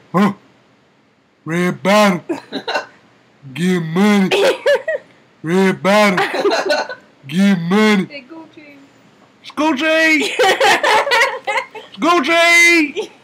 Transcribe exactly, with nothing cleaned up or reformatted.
Huh? Red bottom. Get money. Red bottom. Get money. Hey, Gucci. Scoochie! Scoochie!